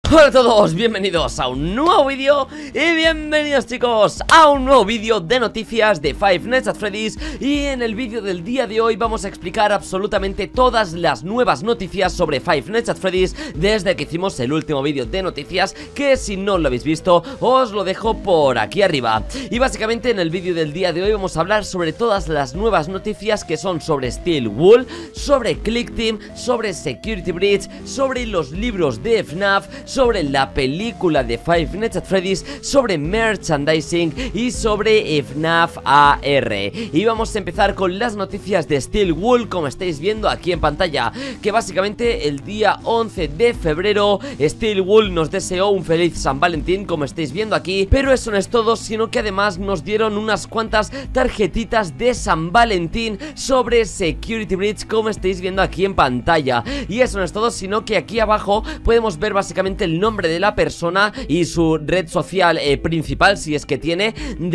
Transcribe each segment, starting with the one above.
Hola a todos, bienvenidos a un nuevo vídeo y bienvenidos chicos a un nuevo vídeo de noticias de Five Nights at Freddy's. Y en el vídeo del día de hoy vamos a explicar absolutamente todas las nuevas noticias sobre Five Nights at Freddy's desde que hicimos el último vídeo de noticias, que si no lo habéis visto os lo dejo por aquí arriba. Y básicamente en el vídeo del día de hoy vamos a hablar sobre todas las nuevas noticias que son sobre Steel Wool, sobre Click Team, sobre Security Breach, sobre los libros de FNAF, sobre la película de Five Nights at Freddy's, sobre merchandising y sobre FNAF AR. Y vamos a empezar con las noticias de Steel Wool, como estáis viendo aquí en pantalla, que básicamente el día 11 de febrero Steel Wool nos deseó un feliz San Valentín, como estáis viendo aquí. Pero eso no es todo, sino que además nos dieron unas cuantas tarjetitas de San Valentín sobre Security Breach, como estáis viendo aquí en pantalla. Y eso no es todo, sino que aquí abajo podemos ver básicamente el nombre de la persona y su red social principal, si es que tiene,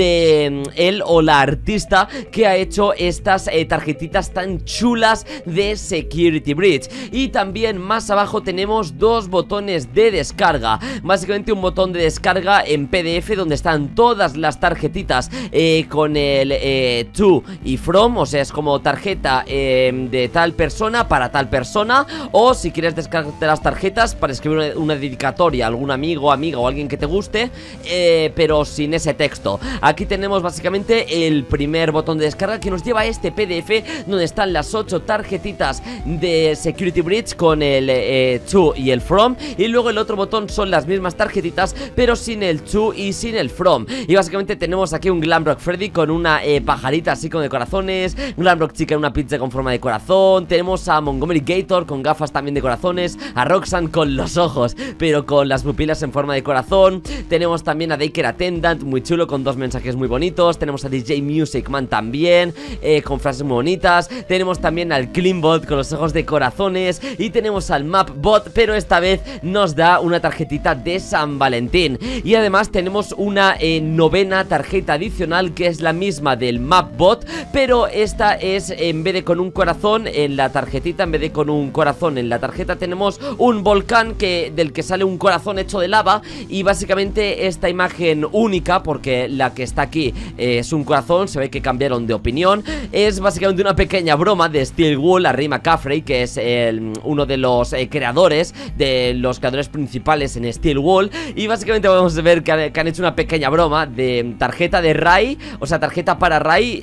de él o la artista que ha hecho estas tarjetitas tan chulas de Security Breach. Y también más abajo tenemos dos botones de descarga, básicamente un botón de descarga en PDF donde están todas las tarjetitas con el to y from, o sea, es como tarjeta de tal persona para tal persona, o si quieres descargarte las tarjetas para escribir una dedicatoria a algún amigo, amiga o alguien que te guste, pero sin ese texto. Aquí tenemos básicamente el primer botón de descarga que nos lleva a este PDF donde están las 8 tarjetitas de Security Breach con el to y el from, y luego el otro botón son las mismas tarjetitas pero sin el to y sin el from. Y básicamente tenemos aquí un Glamrock Freddy con una pajarita así con de corazones, Glamrock Chica en una pizza con forma de corazón, tenemos a Montgomery Gator con gafas también de corazones, a Roxanne con los ojos pero con las pupilas en forma de corazón, tenemos también a Daycare Attendant muy chulo con dos mensajes muy bonitos, tenemos a DJ Music Man también con frases muy bonitas, tenemos también al Cleanbot con los ojos de corazones y tenemos al Mapbot, pero esta vez nos da una tarjetita de San Valentín. Y además tenemos una novena tarjeta adicional que es la misma del Mapbot, pero esta es, en vez de con un corazón en la tarjetita, en vez de con un corazón en la tarjeta, tenemos un volcán del que sale un corazón hecho de lava. Y básicamente esta imagen única, porque la que está aquí es un corazón, se ve que cambiaron de opinión, es básicamente una pequeña broma de Steel Wool a Ray McCaffrey, que es uno de los creadores, de los creadores principales en Steel Wool. Y básicamente podemos ver que han hecho una pequeña broma de tarjeta de Ray, o sea, tarjeta para Ray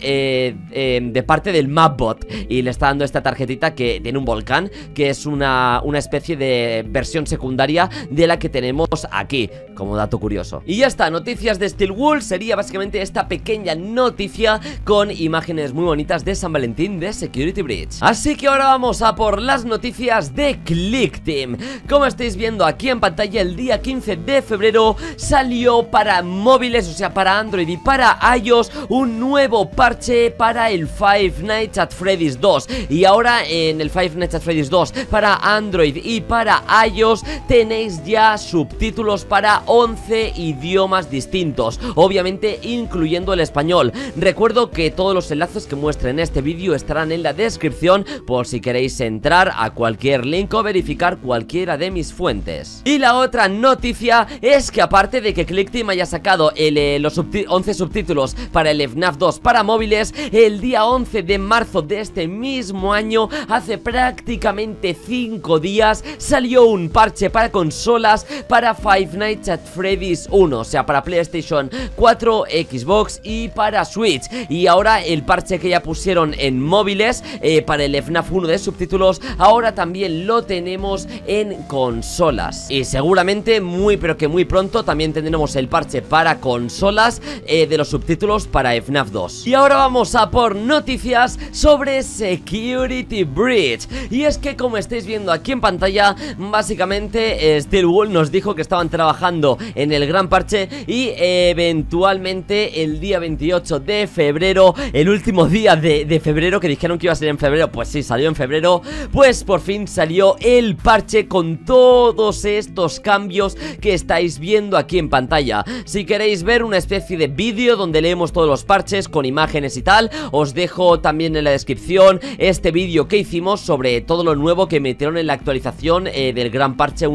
de parte del Mapbot, y le está dando esta tarjetita que tiene un volcán, que es una especie de versión secundaria de la que tenemos aquí, como dato curioso. Y ya está, noticias de Steel Wool sería básicamente esta pequeña noticia con imágenes muy bonitas de San Valentín de Security Breach. Así que ahora vamos a por las noticias de Click Team. Como estáis viendo aquí en pantalla, el día 15 de febrero salió para móviles, o sea, para Android y para iOS, un nuevo parche para el Five Nights at Freddy's 2. Y ahora en el Five Nights at Freddy's 2 para Android y para iOS tenéis ya subtítulos para 11 idiomas distintos, obviamente incluyendo el español. Recuerdo que todos los enlaces que muestre en este vídeo estarán en la descripción por si queréis entrar a cualquier link o verificar cualquiera de mis fuentes. Y la otra noticia es que aparte de que Click Team haya sacado los 11 subtítulos para el FNAF 2 para móviles, el día 11 de marzo de este mismo año, hace prácticamente 5 días, salió un parche para consolas para Five Nights at Freddy's 1, o sea, para PlayStation 4, Xbox y para Switch. Y ahora el parche que ya pusieron en móviles para el FNAF 1 de subtítulos, ahora también lo tenemos en consolas. Y seguramente muy pero que muy pronto también tendremos el parche para consolas de los subtítulos para FNAF 2. Y ahora vamos a por noticias sobre Security Breach. Y es que, como estáis viendo aquí en pantalla, básicamente Steel Wool nos dijo que estaban trabajando en el gran parche y eventualmente el día 28 de febrero, el último día de febrero, que dijeron que iba a ser en febrero, pues sí, salió en febrero, pues por fin salió el parche con todos estos cambios que estáis viendo aquí en pantalla. Si queréis ver una especie de vídeo donde leemos todos los parches con imágenes y tal, os dejo también en la descripción este vídeo que hicimos sobre todo lo nuevo que metieron en la actualización del gran parche 1.0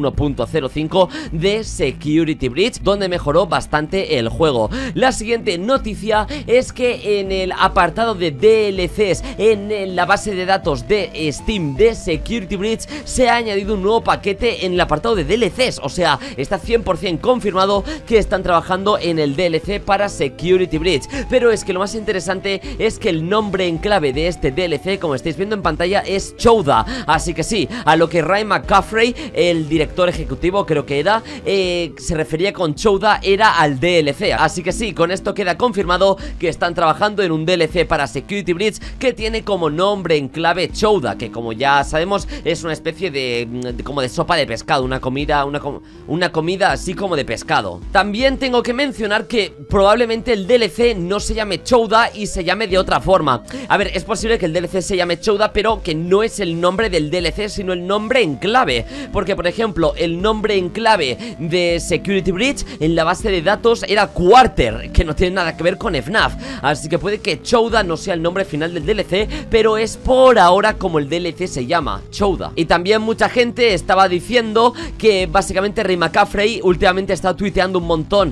1.05 de Security Breach, donde mejoró bastante el juego. La siguiente noticia es que en el apartado de DLCs, en la base de datos de Steam de Security Breach, se ha añadido un nuevo paquete en el apartado de DLCs. O sea, está 100% confirmado que están trabajando en el DLC para Security Breach. Pero es que lo más interesante es que el nombre en clave de este DLC, como estáis viendo en pantalla, es Chowda. Así que sí, a lo que Ryan McCaffrey, el director ejecutivo creo que era, se refería con Chowda era al DLC. Así que sí, con esto queda confirmado que están trabajando en un DLC para Security Breach que tiene como nombre en clave Chowda, que como ya sabemos es una especie de como de sopa de pescado, una comida así como de pescado. También tengo que mencionar que probablemente el DLC no se llame Chowda y se llame de otra forma. A ver, es posible que el DLC se llame Chowda, pero que no es el nombre del DLC, sino el nombre en clave. Porque, por ejemplo, el nombre en clave de Security Breach en la base de datos era Quarter, que no tiene nada que ver con FNAF. Así que puede que Chowda no sea el nombre final del DLC, pero es por ahora como el DLC se llama, Chowda. Y también mucha gente estaba diciendo que básicamente Ray McCaffrey últimamente está tuiteando un montón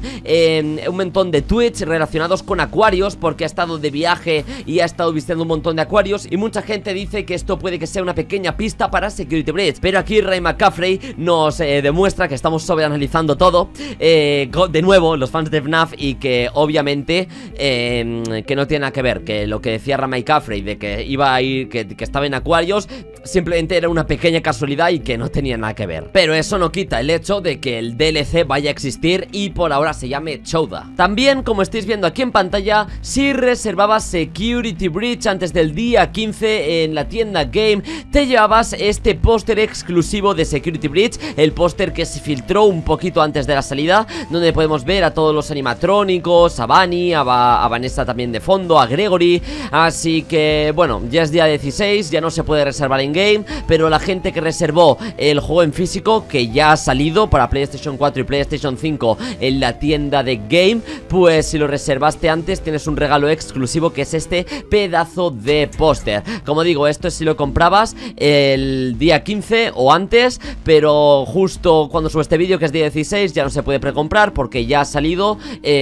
de tweets relacionados con acuarios, porque ha estado de viaje y ha estado vistiendo un montón de acuarios, y mucha gente dice que esto puede que sea una pequeña pista para Security Breach. Pero aquí Ray McCaffrey nos demuestra que estamos sobreanalizando todo, de nuevo, los fans de FNAF, y que obviamente que no tiene nada que ver, que lo que decía Ray McCaffrey de que iba a ir, que estaba en acuarios, simplemente era una pequeña casualidad y que no tenía nada que ver. Pero eso no quita el hecho de que el DLC vaya a existir y por ahora se llame Chowda. También, como estáis viendo aquí en pantalla, si reservabas Security Breach antes del día 15 en la tienda Game, te llevabas este póster exclusivo de Security Breach, el póster que se filtró un poquito antes de la salida, donde podemos ver a todos los animatrónicos, a Bunny, a Vanessa también de fondo, a Gregory. Así que bueno, ya es día 16, ya no se puede reservar en Game, pero la gente que reservó el juego en físico, que ya ha salido para PlayStation 4 y PlayStation 5 en la tienda de Game, pues si lo reservaste antes tienes un regalo exclusivo, que es este pedazo de póster. Como digo, esto es si lo comprabas el día 15 o antes, pero justo cuando subo este vídeo, que es día 16, ya no se puede precomprar porque ya ha salido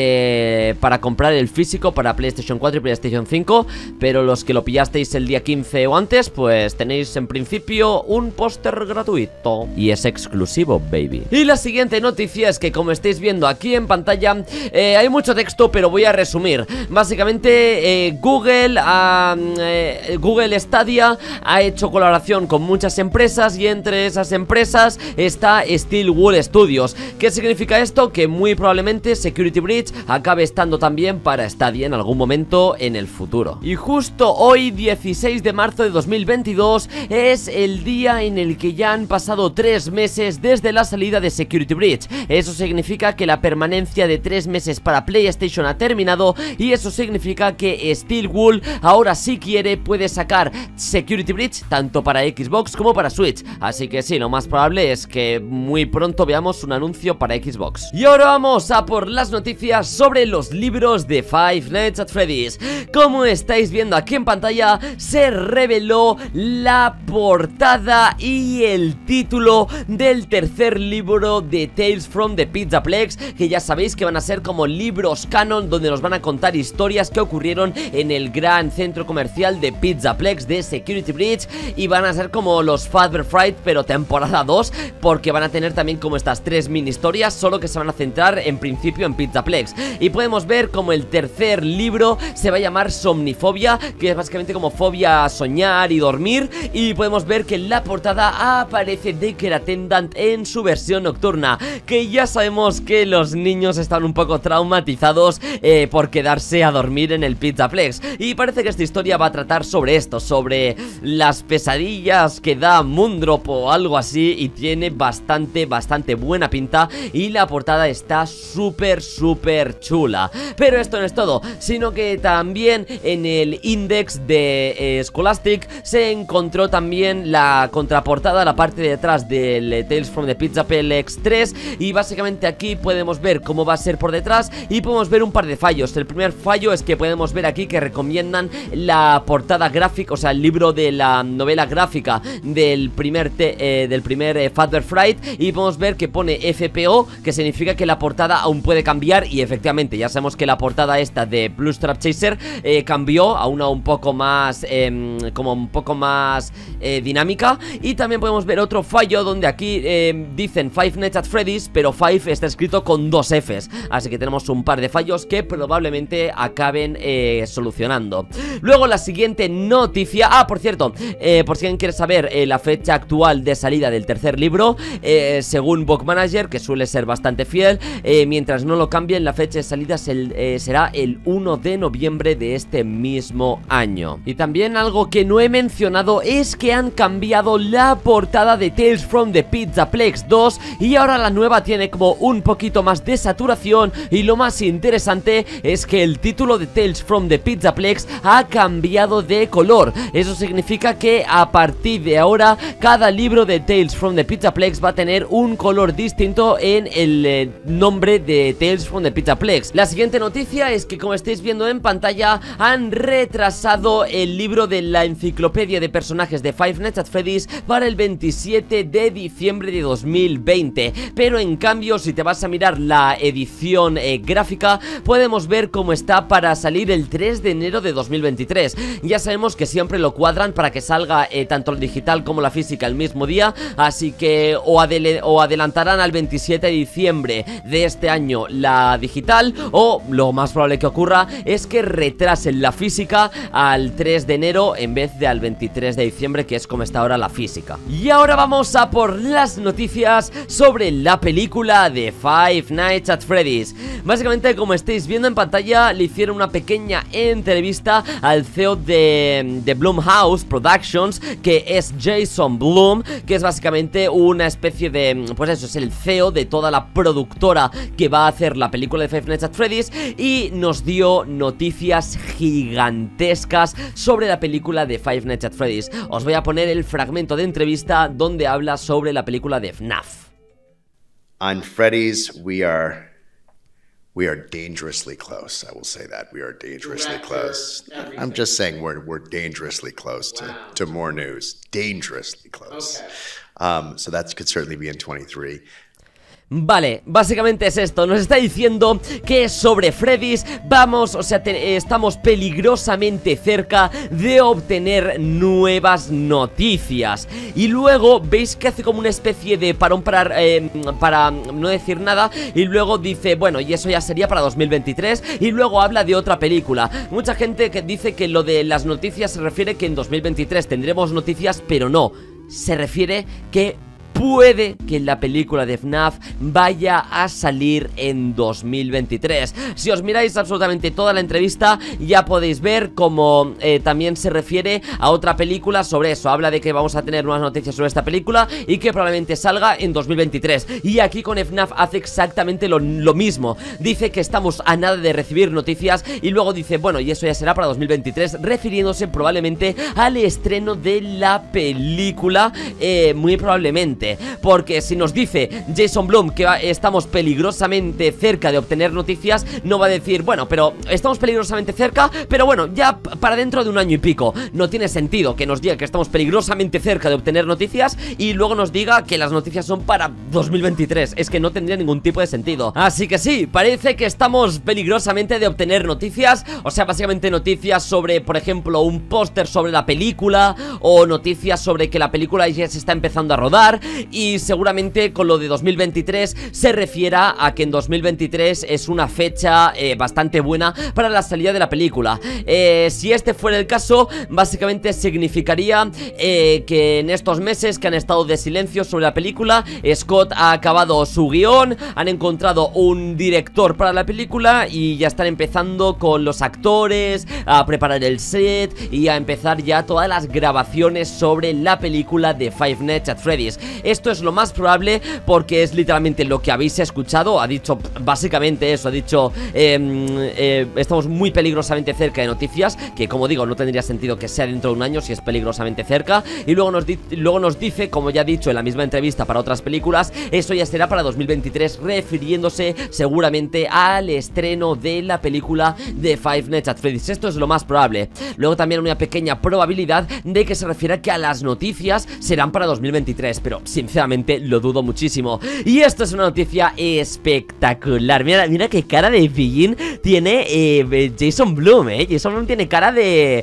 para comprar el físico para PlayStation 4 y PlayStation 5. Pero los que lo pillasteis el día 15 o antes, pues tenéis en principio un póster gratuito y es exclusivo, baby. Y la siguiente noticia es que, como estáis viendo aquí en pantalla, hay mucho texto, pero voy a resumir. Básicamente Google Stadia ha hecho colaboración con muchas empresas, y entre esas empresas está Steel Wool Studios. ¿Qué significa esto? Que muy probablemente Security Breach acabe estando también para Stadia en algún momento en el futuro. Y justo hoy, 16 de marzo de 2022, es el día en el que ya han pasado 3 meses desde la salida de Security Breach. Eso significa que la permanencia de 3 meses para PlayStation ha terminado, y eso significa que Steel Wool ahora, si quiere, puede sacar Security Breach tanto para Xbox como para Switch. Así que sí, lo más probable es que muy pronto veamos un anuncio para Xbox. Y ahora vamos a por las noticias sobre los libros de Five Nights at Freddy's. Como estáis viendo aquí en pantalla, se reveló la portada y el título del tercer libro de Tales from the Pizzaplex, que ya sabéis que van a ser como libros canon, donde nos van a contar historias que ocurrieron en el gran centro comercial de Pizzaplex de Security Breach, y van a ser como los Father Fright, pero temporada 2, porque van a tener también como estas 3 mini historias, solo que se van a centrar en principio en Pizzaplex. Y podemos ver como el tercer libro se va a llamar Somnifobia, que es básicamente como fobia a soñar y dormir, y podemos ver que en la portada aparece Daycare Attendant en su versión nocturna, que ya sabemos que los niños están un poco traumatizados por quedarse a dormir en el Pizzaplex, y parece que esta historia va a tratar sobre esto, sobre las pesadillas que da Moondrop o algo así, y tiene bastante buena pinta, y la portada está súper chula. Pero esto no es todo, sino que también en el index de Scholastic se encontró también la contraportada, la parte de atrás del Tales from the Pizzaplex 3, y básicamente aquí podemos ver cómo va a ser por detrás, y podemos ver un par de fallos. El primer fallo es que podemos ver aquí que recomiendan la portada gráfica, o sea, el libro de la novela gráfica del primer Father Fright, y podemos ver que pone FPO, que significa que la portada aún puede cambiar. Y efectivamente, ya sabemos que la portada esta de Blue Strap Chaser cambió a una un poco más como un poco más dinámica. Y también podemos ver otro fallo donde aquí dicen Five Nights at Freddy's, pero Five está escrito con dos Fs, así que tenemos un par de fallos que probablemente acaben solucionando. Luego la siguiente noticia, por cierto, por si alguien quiere saber la fecha actual de salida del tercer libro, según Book Manager, que suele ser bastante fiel, mientras no lo cambien, la fecha de salida será el 1 de noviembre de este mismo año. Y también algo que no he mencionado es que han cambiado la portada de Tales from the Pizzaplex 2 y ahora la nueva tiene como un poquito más de saturación. Y lo más interesante es que el título de Tales from the Pizzaplex ha cambiado de color. Eso significa que a partir de ahora cada libro de Tales from the Pizzaplex va a tener un color distinto en el nombre de Tales from the Pizzaplex. La siguiente noticia es que, como estáis viendo en pantalla, han retrasado el libro de la enciclopedia de personajes de Five Nights at Freddy's para el 27 de diciembre de 2020. Pero en cambio, si te vas a mirar la edición gráfica, podemos ver cómo está para salir el 3 de enero de 2023. Ya sabemos que siempre lo cuadran para que salga tanto el digital como la física el mismo día, así que o adelantarán al 27 de diciembre de este año la digital, o lo más probable que ocurra es que retrasen la física al 3 de enero en vez de al 23 de diciembre, que es como está ahora la física. Y ahora vamos a por las noticias sobre la película de Five Nights at Freddy's. Básicamente, como estáis viendo en pantalla, le hicieron una pequeña entrevista al CEO de Blumhouse Productions, que es Jason Blum, que es básicamente una especie de, pues eso, es el CEO de toda la productora que va a hacer la película de Five Nights at Freddy's, y nos dio noticias gigantescas sobre la película de Five Nights at Freddy's. Os voy a poner el fragmento de entrevista donde habla sobre la película de FNAF. On Freddy's, we are dangerously close. I will say that we are dangerously close. I'm just saying we're dangerously close to more news. Dangerously close. Okay. So that could certainly be in 23. Vale, básicamente es esto. Nos está diciendo que sobre Freddy's vamos, o sea, estamos peligrosamente cerca de obtener nuevas noticias. Y luego veis que hace como una especie de parón para no decir nada. Y luego dice, bueno, y eso ya sería para 2023. Y luego habla de otra película. Mucha gente que dice que lo de las noticias se refiere que en 2023 tendremos noticias, pero no, se refiere que puede que la película de FNAF vaya a salir en 2023. Si os miráis absolutamente toda la entrevista, ya podéis ver cómo también se refiere a otra película sobre eso. Habla de que vamos a tener nuevas noticias sobre esta película y que probablemente salga en 2023. Y aquí con FNAF hace exactamente lo mismo. Dice que estamos a nada de recibir noticias y luego dice, bueno, y eso ya será para 2023, refiriéndose probablemente al estreno de la película, muy probablemente. Porque si nos dice Jason Blum que estamos peligrosamente cerca de obtener noticias, no va a decir, bueno, pero estamos peligrosamente cerca, pero bueno, ya para dentro de un año y pico. No tiene sentido que nos diga que estamos peligrosamente cerca de obtener noticias y luego nos diga que las noticias son para 2023. Es que no tendría ningún tipo de sentido. Así que sí, parece que estamos peligrosamente de obtener noticias. O sea, básicamente noticias sobre, por ejemplo, un póster sobre la película, o noticias sobre que la película ya se está empezando a rodar. Y seguramente con lo de 2023 se refiera a que en 2023 es una fecha bastante buena para la salida de la película. Si este fuera el caso, básicamente significaría que en estos meses que han estado de silencio sobre la película, Scott ha acabado su guión, han encontrado un director para la película y ya están empezando con los actores a preparar el set y a empezar ya todas las grabaciones sobre la película de Five Nights at Freddy's. Esto es lo más probable porque es literalmente lo que habéis escuchado. Ha dicho básicamente eso, ha dicho estamos muy peligrosamente cerca de noticias, que como digo, no tendría sentido que sea dentro de un año si es peligrosamente cerca. Y luego nos dice, como ya ha dicho en la misma entrevista para otras películas, eso ya será para 2023, refiriéndose seguramente al estreno de la película de Five Nights at Freddy's. Esto es lo más probable. Luego también una pequeña probabilidad de que se refiera que a las noticias serán para 2023, pero sinceramente lo dudo muchísimo. Y esto es una noticia espectacular. Mira qué cara de pillín tiene Jason Blum, Jason Blum tiene cara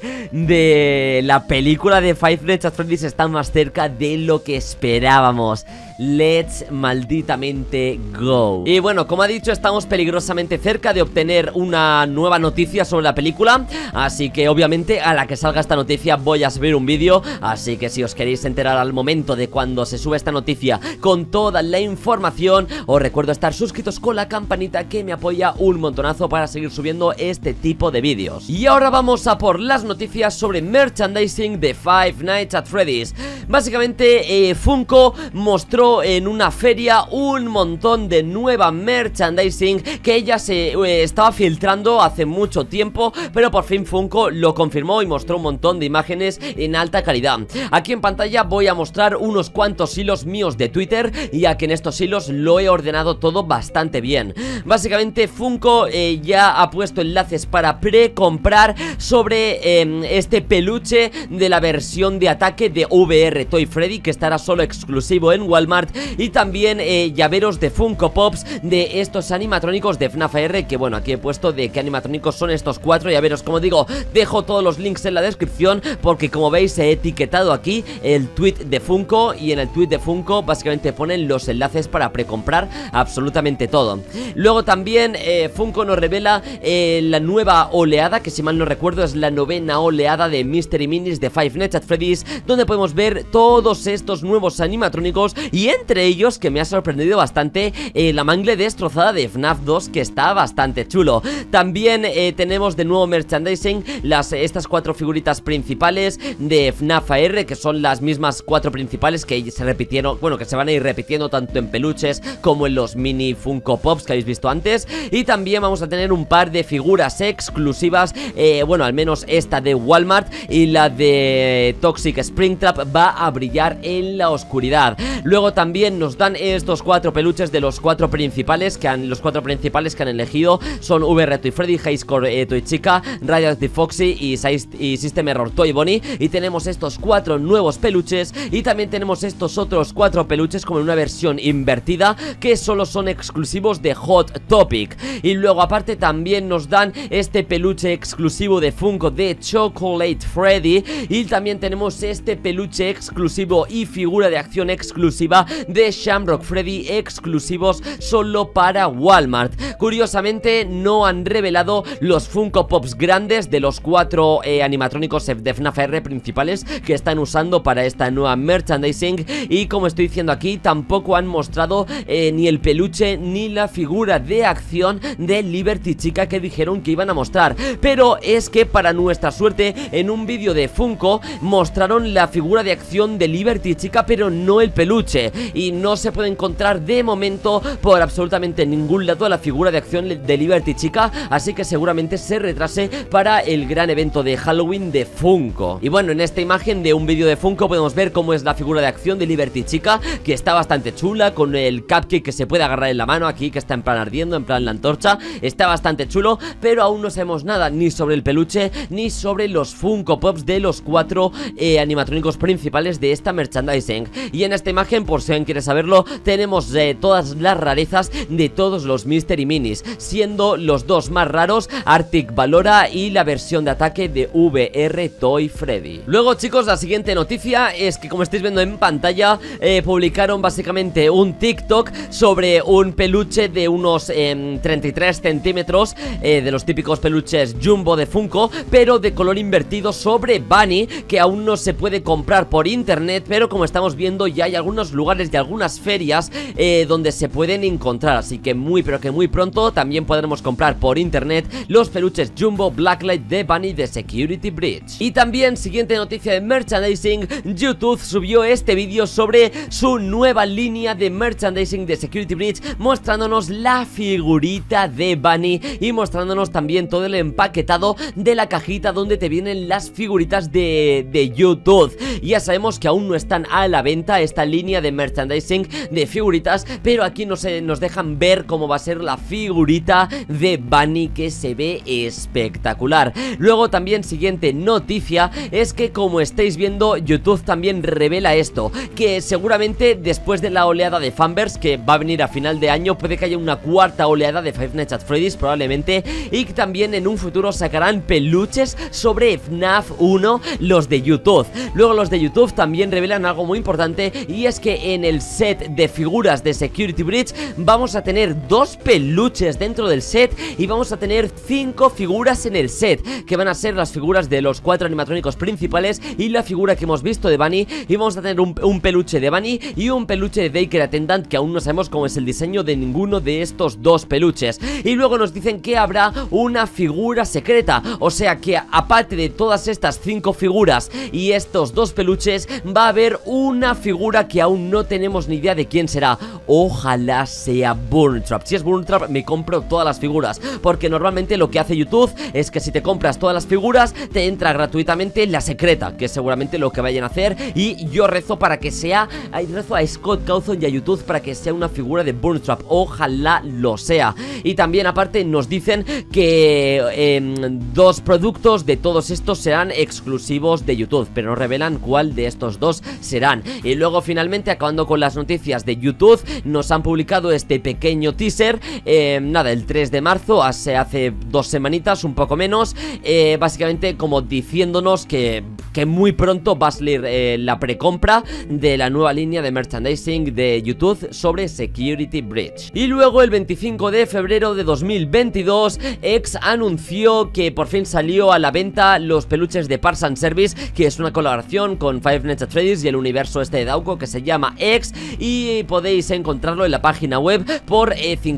de la película de Five Nights at Freddy's. Está más cerca de lo que esperábamos. Let's malditamente go. Y bueno, como ha dicho, estamos peligrosamente cerca de obtener una nueva noticia sobre la película. Así que obviamente a la que salga esta noticia voy a subir un vídeo. Así que si os queréis enterar al momento de cuando se sube esta noticia con toda la información, os recuerdo estar suscritos con la campanita, que me apoya un montonazo para seguir subiendo este tipo de vídeos. Y ahora vamos a por las noticias sobre merchandising de Five Nights at Freddy's. Básicamente Funko mostró en una feria un montón de nueva merchandising que ella se estaba filtrando hace mucho tiempo, pero por fin Funko lo confirmó y mostró un montón de imágenes en alta calidad. Aquí en pantalla voy a mostrar unos cuantos hilos míos de Twitter, ya que en estos hilos lo he ordenado todo bastante bien. Básicamente Funko ya ha puesto enlaces para precomprar sobre este peluche de la versión de ataque de VR Toy Freddy, que estará solo exclusivo en Walmart. Y también llaveros de Funko Pops de estos animatrónicos de FNAF AR, que bueno, aquí he puesto de qué animatrónicos son estos 4 llaveros. Como digo, dejo todos los links en la descripción, porque como veis he etiquetado aquí el tweet de Funko, y en el tweet de Funko básicamente ponen los enlaces para precomprar absolutamente todo. Luego también Funko nos revela la nueva oleada, que si mal no recuerdo es la 9ª oleada de Mystery Minis de Five Nights at Freddy's, donde podemos ver todos estos nuevos animatrónicos, y entre ellos, que me ha sorprendido bastante, la mangle destrozada de FNAF 2, que está bastante chulo. También tenemos de nuevo merchandising estas 4 figuritas principales de FNAF AR, que son las mismas 4 principales que se repitieron, bueno, que se van a ir repitiendo tanto en peluches como en los mini Funko Pops que habéis visto antes. Y también vamos a tener un par de figuras exclusivas, bueno, al menos esta de Walmart y la de Toxic Springtrap va a brillar en la oscuridad. Luego también nos dan estos 4 peluches de los 4 principales que han elegido. Son VR Toy Freddy, High Score Toy Chica, Radioactive Foxy y System Error Toy Bonnie. Y tenemos estos 4 nuevos peluches, y también tenemos estos otros 4 peluches como en una versión invertida, que solo son exclusivos de Hot Topic. Y luego aparte también nos dan este peluche exclusivo de Funko de Chocolate Freddy, y también tenemos este peluche exclusivo y figura de acción exclusiva de Shamrock Freddy, exclusivos solo para Walmart. Curiosamente no han revelado los Funko Pops grandes de los 4 animatrónicos de FNAF AR principales que están usando para esta nueva merchandising, y como estoy diciendo aquí, tampoco han mostrado ni el peluche ni la figura de acción de Liberty Chica que dijeron que iban a mostrar. Pero es que para nuestra suerte en un vídeo de Funko mostraron la figura de acción de Liberty Chica, pero no el peluche, y no se puede encontrar de momento por absolutamente ningún lado la figura de acción de Liberty Chica, así que seguramente se retrase para el gran evento de Halloween de Funko. Y bueno, en esta imagen de un vídeo de Funko podemos ver cómo es la figura de acción de Liberty Chica, que está bastante chula, con el cupcake que se puede agarrar en la mano aquí, que está en plan ardiendo, en plan la antorcha. Está bastante chulo, pero aún no sabemos nada ni sobre el peluche ni sobre los Funko Pops de los 4 animatrónicos principales de esta merchandising. Y en esta imagen, por si alguien quiere saberlo, tenemos todas las rarezas de todos los Mystery Minis, siendo los 2 más raros Arctic Valora y la versión de ataque de VR Toy Freddy. Luego, chicos, la siguiente noticia es que, como estáis viendo en pantalla, publicaron básicamente un TikTok sobre un peluche de unos 33 centímetros, de los típicos peluches Jumbo de Funko, pero de color invertido, sobre Bunny, que aún no se puede comprar por internet, pero como estamos viendo ya hay algunos lugares y algunas ferias donde se pueden encontrar, así que pero que muy pronto también podremos comprar por internet los peluches Jumbo Blacklight de Bunny de Security Breach. Y también, siguiente noticia de merchandising, YouTube subió este vídeo sobre su nueva línea de merchandising de Security Breach, mostrándonos la figurita de Bunny y mostrándonos también todo el empaquetado de la cajita donde te vienen las figuritas de YouTube. Ya sabemos que aún no están a la venta esta línea de merchandising, de figuritas, pero aquí nos dejan ver cómo va a ser la figurita de Bunny, que se ve espectacular. Luego también siguiente noticia es que, como estáis viendo, YouTube también revela esto, que seguramente después de la oleada de Fanverse que va a venir a final de año, puede que haya una cuarta oleada de Five Nights at Freddy's probablemente, y que también en un futuro sacarán peluches sobre FNAF 1, los de YouTube. Luego los de YouTube también revelan algo muy importante, y es que en el set de figuras de Security Breach vamos a tener 2 peluches dentro del set, y vamos a tener 5 figuras en el set, que van a ser las figuras de los 4 animatrónicos principales y la figura que hemos visto de Bunny, y vamos a tener un peluche de Bunny y un peluche de Daycare Attendant, que aún no sabemos cómo es el diseño de ninguno de estos 2 peluches. Y luego nos dicen que habrá una figura secreta, o sea que aparte de todas estas 5 figuras y estos 2 peluches, va a haber una figura que aún no tenemos ni idea de quién será. Ojalá sea Burntrap. Si es Burntrap, me compro todas las figuras, porque normalmente lo que hace YouTube es que si te compras todas las figuras, te entra gratuitamente la secreta, que es seguramente lo que vayan a hacer. Y yo rezo para que sea, rezo a Scott Cawthon y a YouTube para que sea una figura de Burntrap. Ojalá lo sea. Y también aparte nos dicen que 2 productos de todos estos serán exclusivos de YouTube, pero no revelan cuál de estos 2 serán. Y luego finalmente, acabando con las noticias de YouTube, nos han publicado este pequeño teaser, nada, el 3 de marzo, hace 2 semanitas, un poco menos, básicamente como diciéndonos que muy pronto va a salir la precompra de la nueva línea de merchandising de YouTube sobre Security Breach. Y luego el 25 de febrero de 2022, X anunció que por fin salió a la venta los peluches de Parts and Service, que es una colaboración con Five Nights at Freddy's y el universo este de Dauco, que se llama X, y podéis encontrarlo en la página web por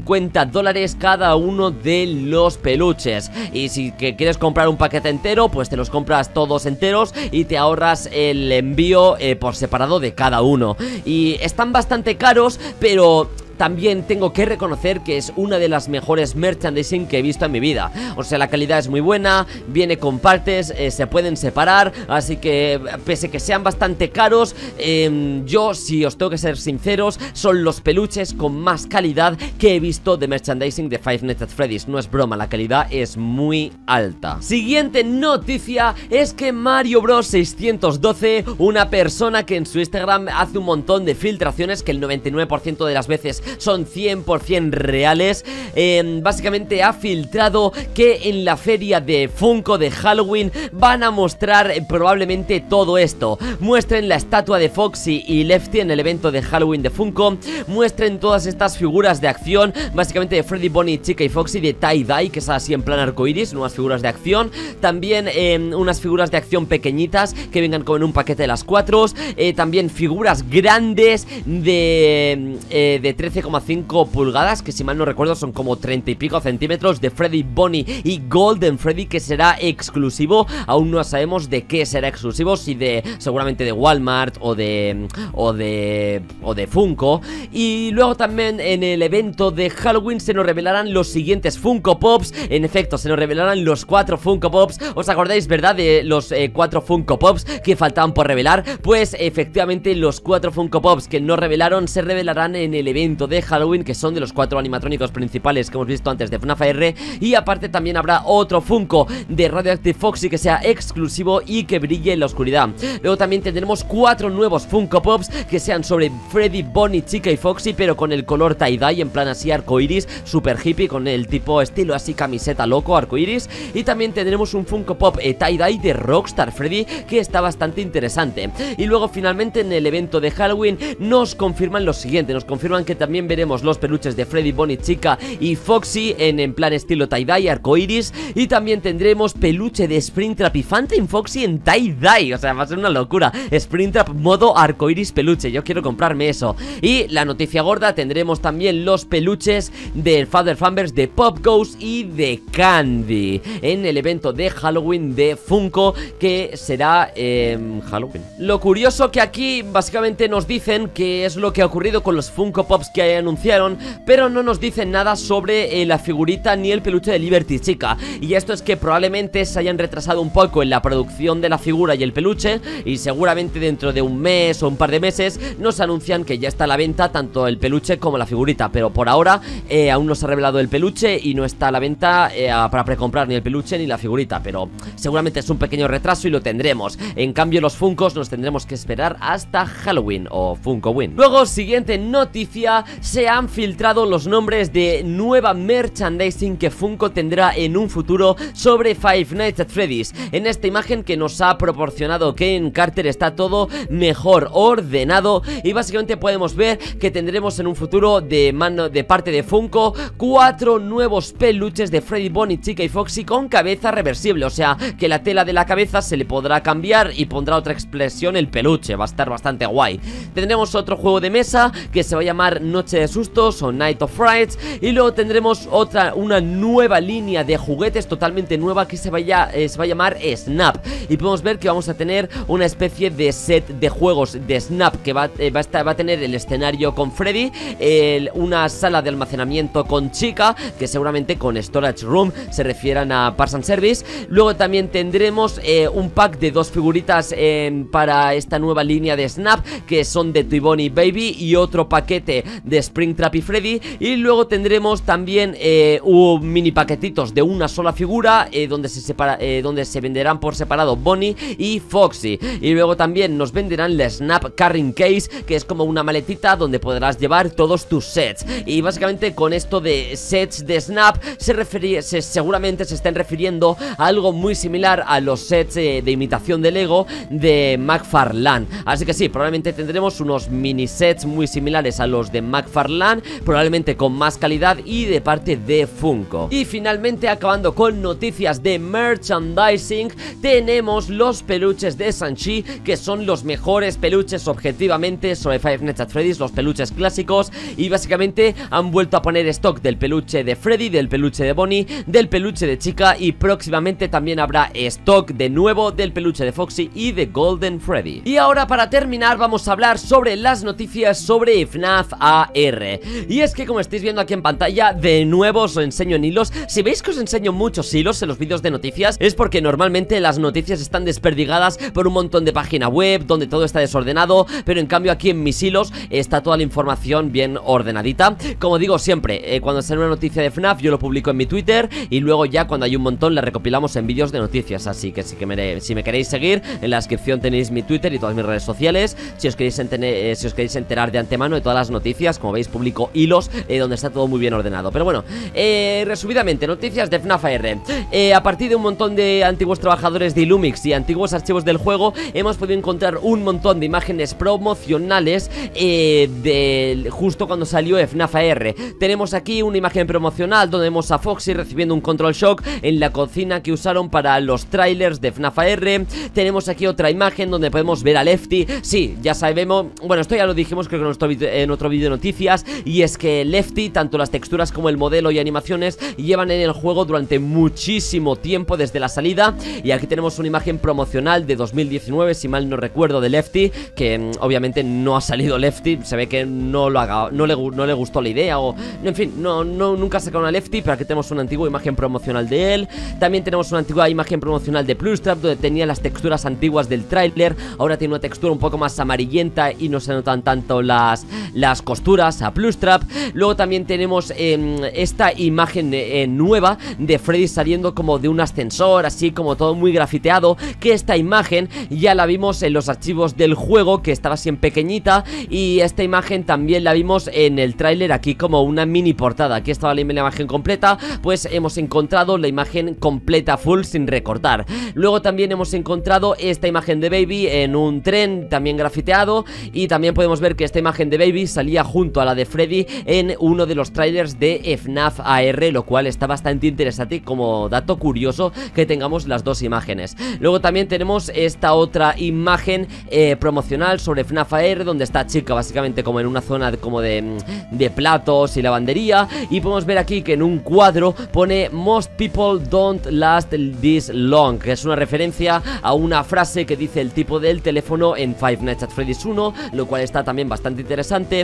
$50 cada uno de los peluches. Y si quieres comprar un paquete entero, pues te los compras todos enteros y te ahorras el envío por separado de cada uno. Y están bastante caros, pero también tengo que reconocer que es una de las mejores merchandising que he visto en mi vida. O sea, la calidad es muy buena, viene con partes, se pueden separar, así que pese que sean bastante caros, yo, si os tengo que ser sinceros, son los peluches con más calidad que he visto de merchandising de Five Nights at Freddy's. No es broma, la calidad es muy alta. Siguiente noticia es que Mario Bros 612, una persona que en su Instagram hace un montón de filtraciones, que el 99% de las veces son 100% reales, básicamente ha filtrado que en la feria de Funko de Halloween van a mostrar probablemente todo esto. Muestren la estatua de Foxy y Lefty en el evento de Halloween de Funko, muestren todas estas figuras de acción, básicamente de Freddy, Bonnie, Chica y Foxy, de tie-dye, que es así en plan arcoiris, nuevas figuras de acción, también unas figuras de acción pequeñitas que vengan como en un paquete de las 4, también figuras grandes de 13,5 pulgadas, que si mal no recuerdo son como 30 y pico centímetros, de Freddy, Bonnie y Golden Freddy, que será exclusivo. Aún no sabemos de qué será exclusivo, si seguramente de Walmart o de Funko. Y luego también en el evento de Halloween se nos revelarán los siguientes Funko Pops. En efecto, se nos revelarán los 4 Funko Pops. ¿Os acordáis, verdad, de los 4 Funko Pops que faltaban por revelar? Pues efectivamente los 4 Funko Pops que no revelaron se revelarán en el evento de Halloween, que son de los 4 animatrónicos principales que hemos visto antes de FNAF AR. Y aparte también habrá otro Funko de Radioactive Foxy que sea exclusivo y que brille en la oscuridad. Luego también tendremos 4 nuevos Funko Pops que sean sobre Freddy, Bonnie, Chica y Foxy, pero con el color tie-dye, en plan así arcoiris, super hippie, con el tipo estilo así camiseta loco, arcoiris. Y también tendremos un Funko Pop tie-dye de Rockstar Freddy, que está bastante interesante. Y luego finalmente en el evento de Halloween nos confirman lo siguiente, nos confirman que también veremos los peluches de Freddy, Bonnie, Chica y Foxy en plan estilo tie-dye, arcoiris. Y también tendremos peluche de Springtrap y Phantom Foxy en tie-dye. O sea, va a ser una locura. Springtrap modo arcoiris peluche, yo quiero comprarme eso. Y la noticia gorda, tendremos también los peluches del Father Fanverse de Pop Ghost y de Candy en el evento de Halloween de Funko, que será Halloween. Lo curioso que aquí básicamente nos dicen que es lo que ha ocurrido con los Funko Pops que que anunciaron, pero no nos dicen nada sobre la figurita ni el peluche de Liberty Chica. Y esto es que probablemente se hayan retrasado un poco en la producción de la figura y el peluche, y seguramente dentro de un mes o un par de meses nos anuncian que ya está a la venta tanto el peluche como la figurita. Pero por ahora aún no se ha revelado el peluche y no está a la venta para precomprar ni el peluche ni la figurita, pero seguramente es un pequeño retraso y lo tendremos. En cambio los Funkos nos tendremos que esperar hasta Halloween o Funkoween. Luego, siguiente noticia, se han filtrado los nombres de nueva merchandising que Funko tendrá en un futuro sobre Five Nights at Freddy's. En esta imagen que nos ha proporcionado Ken Carter está todo mejor ordenado y básicamente podemos ver que tendremos en un futuro de parte de Funko 4 nuevos peluches de Freddy, Bonnie, Chica y Foxy con cabeza reversible, o sea que la tela de la cabeza se le podrá cambiar y pondrá otra expresión el peluche, va a estar bastante guay. Tendremos otro juego de mesa que se va a llamar Noche de Sustos o Night of Frights, y luego tendremos una nueva línea de juguetes totalmente nueva que se va a llamar Snap, y podemos ver que vamos a tener una especie de set de juegos de Snap que va a tener el escenario con Freddy, una sala de almacenamiento con Chica, que seguramente con Storage Room se refieran a Parts and Service. Luego también tendremos un pack de 2 figuritas para esta nueva línea de Snap, que son de Toy Bonnie Baby, y otro paquete de Springtrap y Freddy. Y luego tendremos también mini paquetitos de una sola figura donde se venderán por separado Bonnie y Foxy. Y luego también nos venderán la Snap Carrying Case, que es como una maletita donde podrás llevar todos tus sets. Y básicamente con esto de sets de Snap seguramente se estén refiriendo a algo muy similar a los sets de imitación de Lego de McFarlane. Así que sí, probablemente tendremos unos mini sets muy similares a los de McFarlane, probablemente con más calidad y de parte de Funko. Y finalmente, acabando con noticias de merchandising, tenemos los peluches de Shang-Chi, que son los mejores peluches objetivamente sobre Five Nights at Freddy's, los peluches clásicos, y básicamente han vuelto a poner stock del peluche de Freddy, del peluche de Bonnie, del peluche de Chica, y próximamente también habrá stock de nuevo del peluche de Foxy y de Golden Freddy. Y ahora, para terminar, vamos a hablar sobre las noticias sobre FNAF AR. Y es que, como estáis viendo aquí en pantalla, de nuevo os enseño en hilos. Si veis que os enseño muchos hilos en los vídeos de noticias, es porque normalmente las noticias están desperdigadas por un montón de página web donde todo está desordenado, pero en cambio aquí en mis hilos está toda la información bien ordenadita. Como digo siempre, cuando sale una noticia de FNAF yo lo publico en mi Twitter, y luego ya cuando hay un montón la recopilamos en vídeos de noticias. Así que si me queréis seguir, en la descripción tenéis mi Twitter y todas mis redes sociales. Si os queréis enterar de antemano de todas las noticias, como veis publico hilos donde está todo muy bien ordenado. Pero bueno, resumidamente, noticias de FNAF AR. A partir de un montón de antiguos trabajadores de Illumix y antiguos archivos del juego, hemos podido encontrar un montón de imágenes promocionales justo cuando salió FNAF AR. Tenemos aquí una imagen promocional donde vemos a Foxy recibiendo un control shock en la cocina que usaron para los trailers de FNAF AR. Tenemos aquí otra imagen donde podemos ver a Lefty. Sí, ya sabemos, bueno, esto ya lo dijimos creo que en otro vídeo de noticias, y es que Lefty, tanto las texturas como el modelo y animaciones, llevan en el juego durante muchísimo tiempo desde la salida. Y aquí tenemos una imagen promocional de 2019, si mal no recuerdo, de Lefty, que obviamente no ha salido Lefty, se ve que no le gustó la idea, o en fin, nunca sacaron a Lefty, pero aquí tenemos una antigua imagen promocional de él. También tenemos una antigua imagen promocional de Plushtrap, donde tenía las texturas antiguas del tráiler. Ahora tiene una textura un poco más amarillenta y no se notan tanto las costuras a Plushtrap. Luego también tenemos esta imagen nueva de Freddy saliendo como de un ascensor, así como todo muy grafiteado, que esta imagen ya la vimos en los archivos del juego, que estaba así en pequeñita, y esta imagen también la vimos en el tráiler aquí como una mini portada. Aquí estaba la imagen completa, pues hemos encontrado la imagen completa full sin recortar. Luego también hemos encontrado esta imagen de Baby en un tren también grafiteado, y también podemos ver que esta imagen de Baby salía junto a la de Freddy en uno de los trailers de FNAF AR, lo cual está bastante interesante como dato curioso que tengamos las dos imágenes. Luego también tenemos esta otra imagen promocional sobre FNAF AR, donde está Chica básicamente como en una zona como de platos y lavandería, y podemos ver aquí que en un cuadro pone "Most people don't last this long", que es una referencia a una frase que dice el tipo del teléfono en Five Nights at Freddy's 1, lo cual está también bastante interesante. Aquí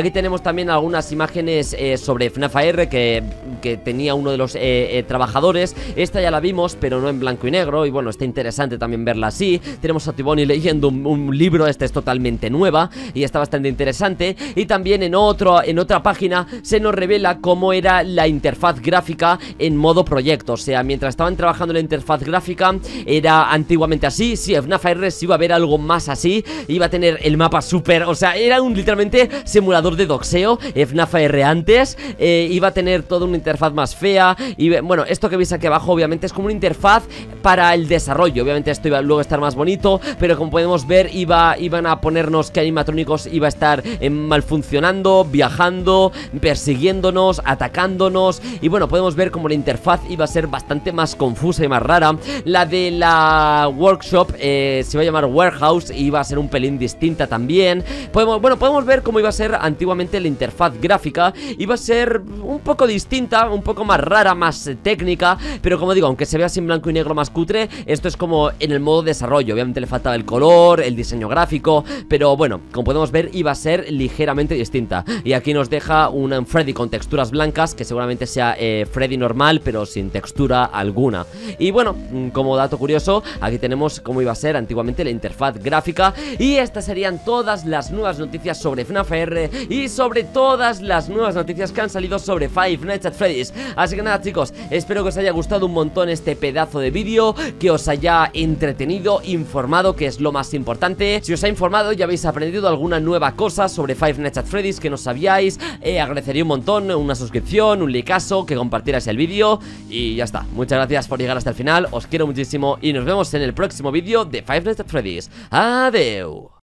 Aquí tenemos también algunas imágenes sobre FNAF AR que tenía uno de los trabajadores. Esta ya la vimos, pero no en blanco y negro, y bueno, está interesante también verla así. Tenemos a Tiboni leyendo un libro, este es totalmente nueva y está bastante interesante. Y también en otra página se nos revela cómo era la interfaz gráfica en modo proyecto. O sea, mientras estaban trabajando la interfaz gráfica era antiguamente así. Sí, FNAF AR iba a ver algo más así, iba a tener el mapa súper, o sea, era un literalmente simulador de doxeo. FNAF AR antes iba a tener toda una interfaz más fea. Y bueno, esto que veis aquí abajo obviamente es como una interfaz para el desarrollo. Obviamente esto iba luego a estar más bonito, pero como podemos ver iban a ponernos que animatrónicos iba a estar mal funcionando, viajando, persiguiéndonos, atacándonos. Y bueno, podemos ver como la interfaz iba a ser bastante más confusa y más rara. La de la workshop se iba a llamar warehouse y iba a ser un pelín distinta también. Podemos ver cómo iba a ser antiguamente la interfaz gráfica. Iba a ser un poco distinta, un poco más rara, más técnica, pero como digo, aunque se vea así en blanco y negro más cutre, esto es como en el modo desarrollo. Obviamente le faltaba el color, el diseño gráfico, pero bueno, como podemos ver iba a ser ligeramente distinta. Y aquí nos deja un Freddy con texturas blancas, que seguramente sea Freddy normal, pero sin textura alguna. Y bueno, como dato curioso, aquí tenemos cómo iba a ser antiguamente la interfaz gráfica. Y estas serían todas las nuevas noticias sobre FNAF AR y sobre todas las nuevas noticias que han salido sobre Five Nights at Freddy's. Así que nada, chicos, espero que os haya gustado un montón este pedazo de vídeo, que os haya entretenido, informado, que es lo más importante. Si os ha informado y habéis aprendido alguna nueva cosa sobre Five Nights at Freddy's que no sabíais, agradecería un montón una suscripción, un likeazo, que compartierais el vídeo. Y ya está, muchas gracias por llegar hasta el final, os quiero muchísimo y nos vemos en el próximo vídeo de Five Nights at Freddy's. Adeu.